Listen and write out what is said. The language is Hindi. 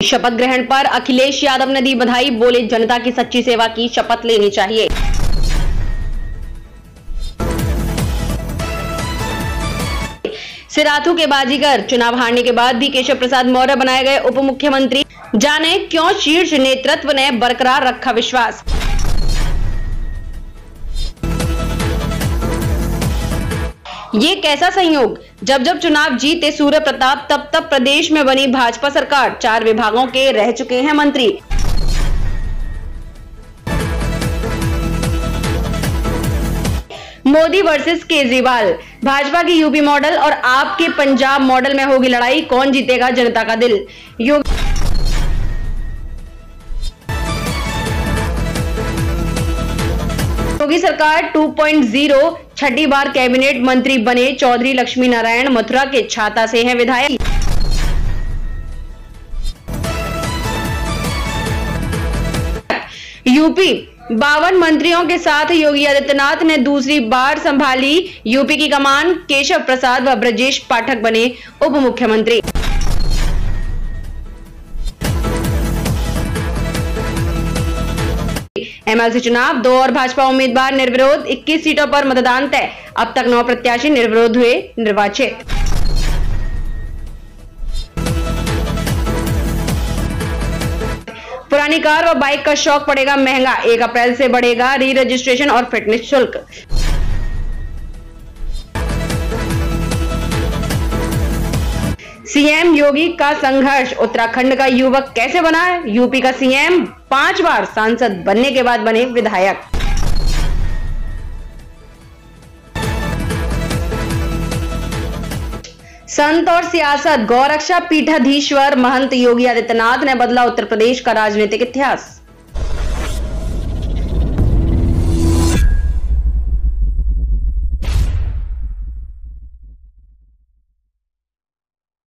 शपथ ग्रहण पर अखिलेश यादव ने दी बधाई, बोले जनता की सच्ची सेवा की शपथ लेनी चाहिए। सिराथू के बाजीगर, चुनाव हारने के बाद भी केशव प्रसाद मौर्य बनाए गए उप मुख्यमंत्री, जाने क्यों शीर्ष नेतृत्व ने बरकरार रखा विश्वास। ये कैसा संयोग, जब जब चुनाव जीते सूर्य प्रताप तब तब प्रदेश में बनी भाजपा सरकार, 4 विभागों के रह चुके हैं मंत्री। मोदी वर्सेस केजरीवाल, भाजपा की यूपी मॉडल और आपके पंजाब मॉडल में होगी लड़ाई, कौन जीतेगा जनता का दिल। योगी सरकार 2.0 छठी बार कैबिनेट मंत्री बने चौधरी लक्ष्मी नारायण, मथुरा के छाता से हैं विधायक। यूपी 52 मंत्रियों के साथ योगी आदित्यनाथ ने दूसरी बार संभाली यूपी की कमान, केशव प्रसाद व ब्रजेश पाठक बने उप मुख्यमंत्री। एमएलसी चुनाव, 2 और भाजपा उम्मीदवार निर्विरोध, 21 सीटों पर मतदान तय, अब तक 9 प्रत्याशी निर्विरोध हुए निर्वाचित। पुरानी कार व बाइक का शौक पड़ेगा महंगा, 1 अप्रैल से बढ़ेगा री रजिस्ट्रेशन और फिटनेस शुल्क। सीएम योगी का संघर्ष, उत्तराखंड का युवक कैसे बना यूपी का सीएम, 5 बार सांसद बनने के बाद बने विधायक। संत और सियासत, गौरक्षा पीठाधीश्वर महंत योगी आदित्यनाथ ने बदला उत्तर प्रदेश का राजनीतिक इतिहास।